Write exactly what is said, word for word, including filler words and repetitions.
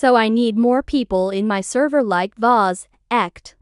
So I need more people in my server like Vaz, Ect.